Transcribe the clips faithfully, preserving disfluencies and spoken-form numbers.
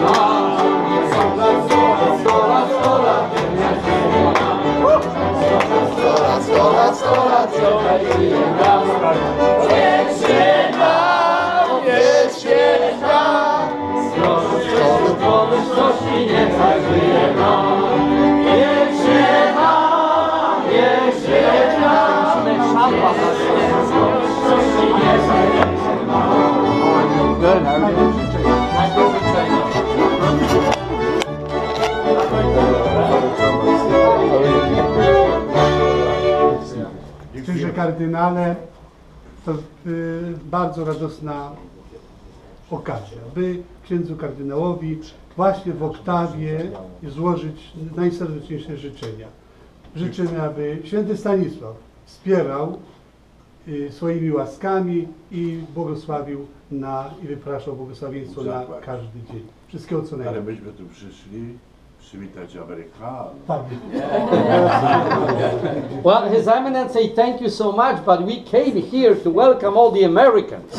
Księże kardynale, to y, bardzo radosna okazja, by księdzu kardynałowi właśnie w oktawie złożyć najserdeczniejsze życzenia. Życzymy, aby święty Stanisław wspierał y, swoimi łaskami i błogosławił na, i wypraszał błogosławieństwo na każdy dzień. Wszystkiego co najlepsze. Ale myśmy tu przyszli przywitać Amerykanów. Tak. Well, His Eminence say thank you so much, but we came here to welcome all the Americans.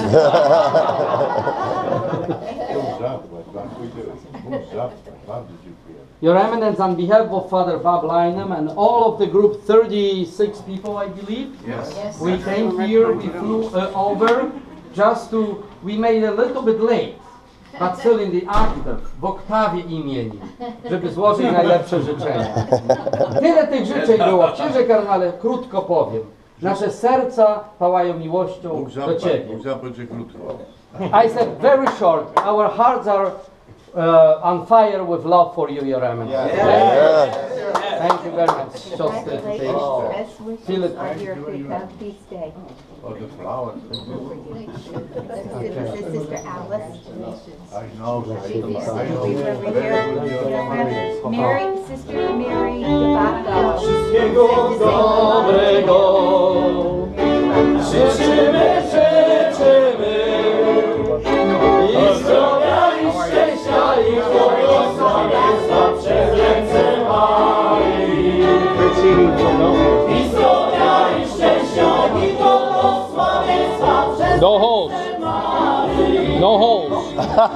Your Eminence, on behalf of Father Bob Lynam and all of the group, thirty-six people, I believe. Yes. Yes. We came here, we flew uh, over just to, we made a little bit late, but still in the octave, w oktawie imieni, żeby złożyć najlepsze życzenia. Tyle tych życzeń było. Księże kardynale, krótko powiem. Nasze serca pałają miłością do Ciebie. I said very short, our hearts are uh, on fire with love for you, Your Eminence. Yeah. Yeah. Thank you very much. Just Congratulations. oh. Best wishes Feel it. on your uh, feast day. Oh, the flowers. This is Sister Alice. I know. We were over here. Mary, Sister Mary Debato. Wszystkiego dobrego życzymy, życzymy i zdrowia i szczęścia i błogosławieństwa przez ręce Maryi. I zdrowia i szczęścia i błogosławieństwa przez No holes. Maryi. No holes.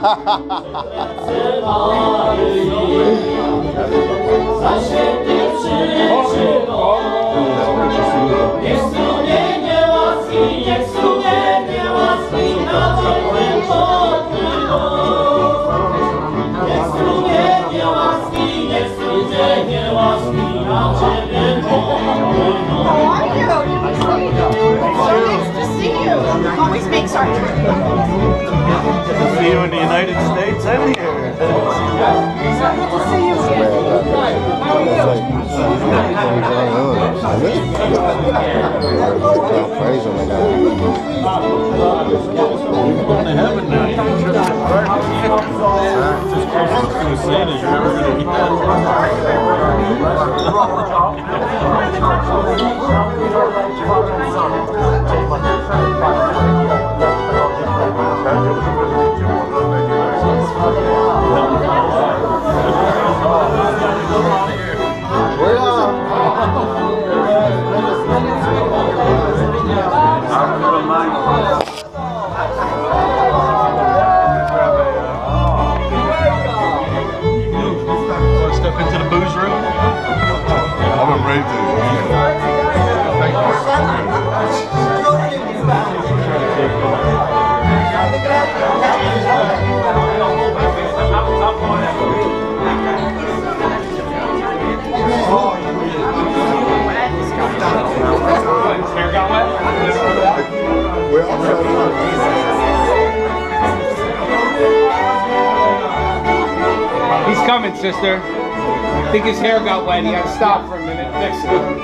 Za świętych przyczynów niech strumienie łaski, niech strumienie łaski na wolnym pokryną. Niech strumienie łaski, niech strumienie łaski na Ciebie pokryną. How are you? Nice to see you. Always makes our trip. See you in the United States and here. So good to see you again. How are you? Praise him, my God. You're going to heaven now. You can trip to practice. Just closest to a sin as you're ever going to step into the booze room? I'm ready to. Thank you very Hair got wet? He's coming, sister. I think his hair got wet. He had to stop for a minute. Next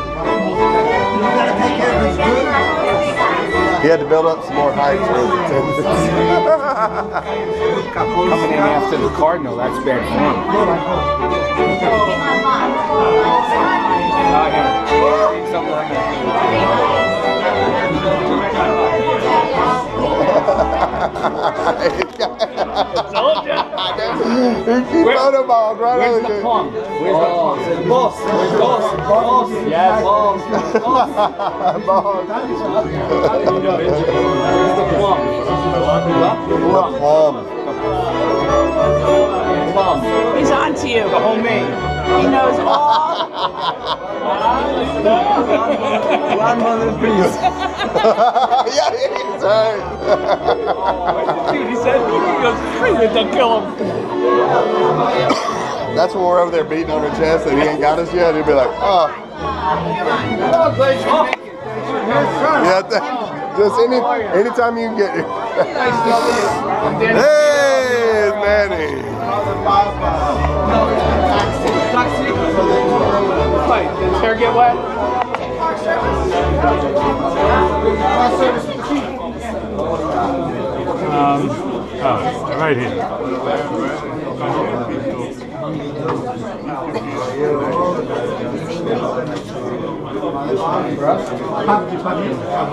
He had to build up some more height for his attendance. Coming in after the Cardinal, that's bad form. Oh, yeah. Something like I told ya. He photobombed right Where's over the here. plum? Where's the plum? The boss. Where's the boss? Boss. Yes, boss. Boss. Where's the plum? The plum. Plum. on. He's on to you. The homemade. He knows all. Grandmother, please. Yeah, he's right. Dude, he said, he goes, "Bring it, don't kill him." That's when we're over there beating on her chest and he ain't got us yet. He'll be like, oh. Yeah, th- just any anytime you can get it. Hey, it's Manny. Wait, did his hair get wet? Um, oh, right here. Bardziej pamiętam.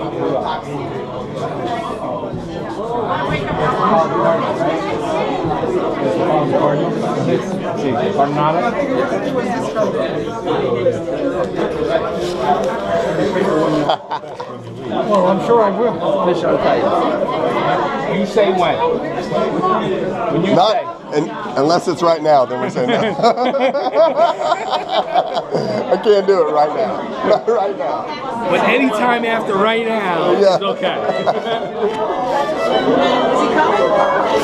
Well, I'm sure I will. Fish on tight. You say when. When you Not, say. and, unless it's right now, then we say no. I can't do it right now. Not right now. But anytime after right now Yeah. is okay. Is he coming?